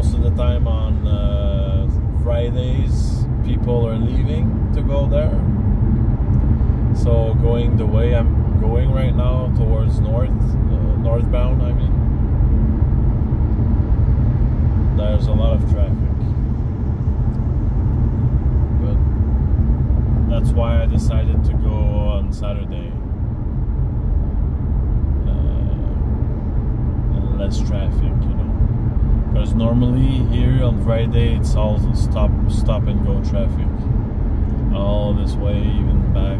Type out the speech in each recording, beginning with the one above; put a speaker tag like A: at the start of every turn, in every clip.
A: most of the time on Fridays, people are leaving to go there. So going the way I'm going right now towards northbound, I mean, there's a lot of traffic. But that's why I decided to go on Saturday. And less traffic, you know. Because normally here on Friday it's all stop and go traffic. All this way, even back.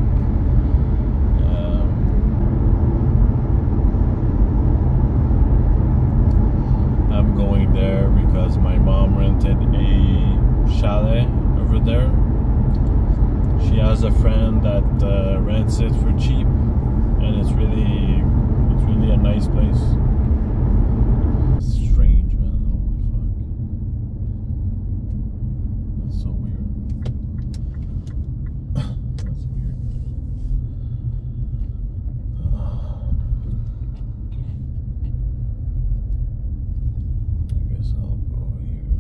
A: I'm going there because my mom rented a chalet over there. She has a friend that rents it for cheap, and it's really a nice place. Strange, man. Holy fuck. That's so weird. That's weird. I guess I'll go here.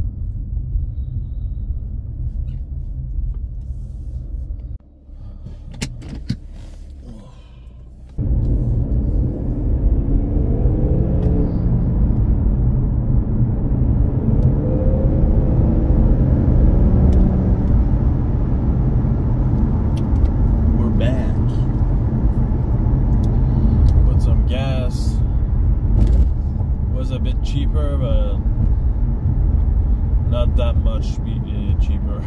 A: A bit cheaper, but not that much cheaper.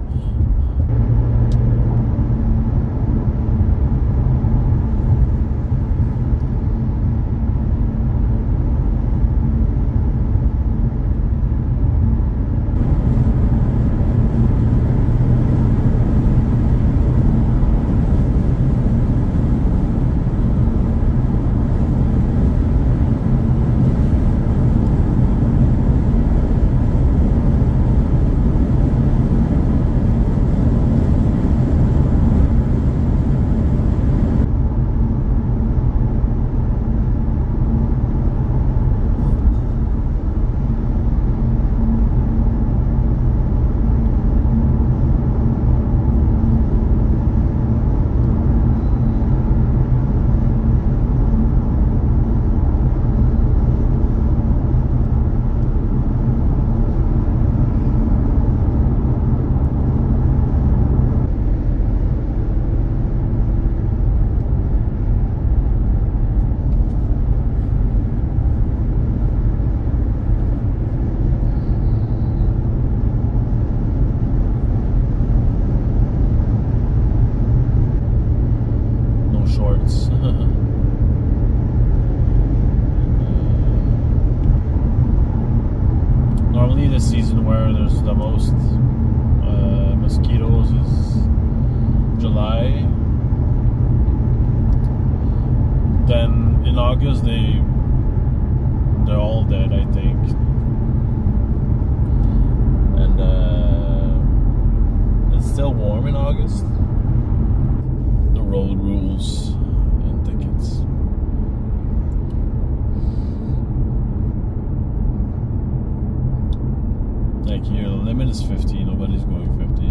A: Shorts. Normally the season where there's the most mosquitoes is July. Then in August they're all dead, I think. And it's still warm in August. Road rules and tickets. Like here, the limit is 50. Nobody's going 50.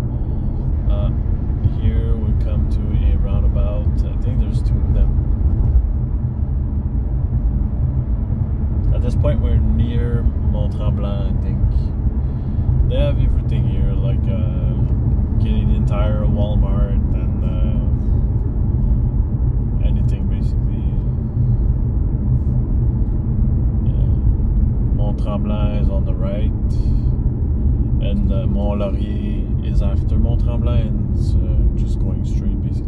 A: Here we come to a roundabout. I think there's two of them. At this point, we're near Mont Tremblant. I think they have everything here, like Canadian Tire, Walmart, and anything basically. Yeah. Mont Tremblant is on the right, and Mont Laurier is after Mont Tremblant, and it's just going straight basically.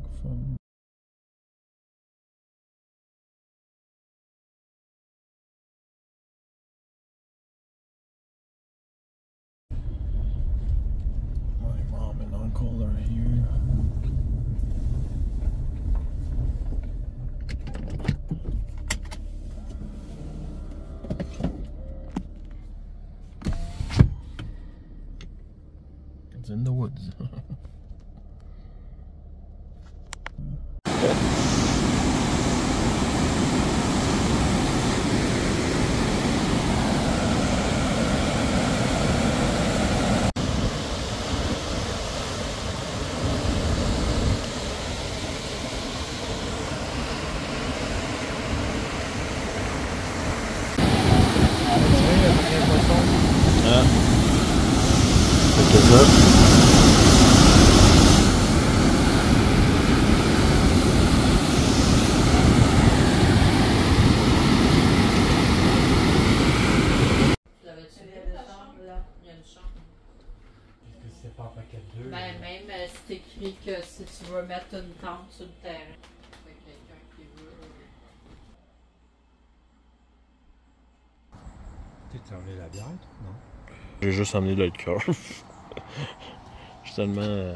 A: microphone. My mom and uncle are here. It's in the woods. C'est ça.
B: C'est pas en paquet de deux.
C: Ben, même c'est écrit que si tu veux mettre une tente sur le terrain, avec quelqu'un qui veut.
B: T'as emmené la bière, non?
A: J'ai juste amené le cœur. Je suis tellement.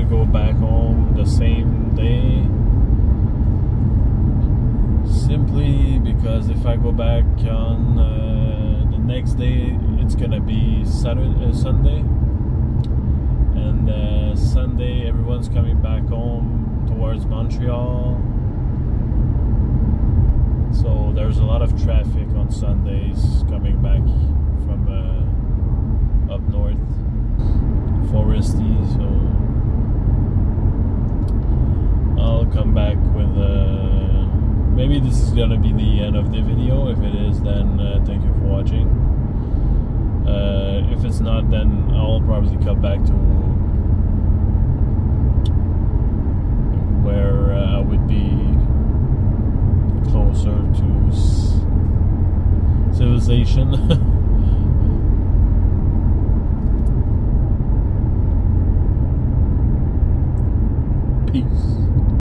A: go back home the same day, simply because if I go back on the next day, it's gonna be Sunday, and Sunday everyone's coming back home towards Montreal, so there's a lot of traffic on Sundays coming back from up north, Foresty. So I'll come back with maybe this is gonna be the end of the video. If it is, then thank you for watching. If it's not, then I'll probably come back to where I would be closer to civilization. Peace.